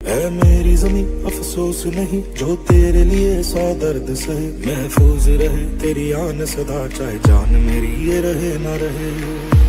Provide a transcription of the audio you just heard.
है मेरी जमी अफसोस नहीं, जो तेरे लिए 100 दर्द सहे। महफूज रहे तेरी आन सदा, चाहे जान मेरी ये रहे ना रहे।